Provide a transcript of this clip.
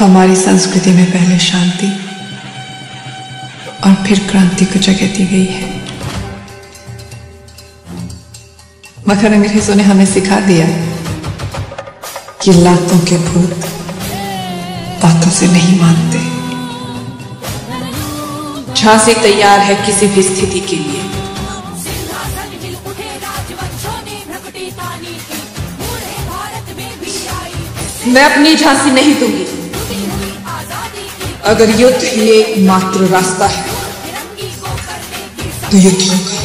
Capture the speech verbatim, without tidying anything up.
हमारी संस्कृति में पहले शांति और फिर क्रांति को जगह दी गई है, मगर अंग्रेजों ने हमें सिखा दिया कि लातों के भूत बातों से नहीं मानते। झांसी तैयार है किसी भी स्थिति के लिए। मैं अपनी झांसी नहीं दूंगी। अगर युद्ध ही एकमात्र रास्ता है तो युद्ध होगा।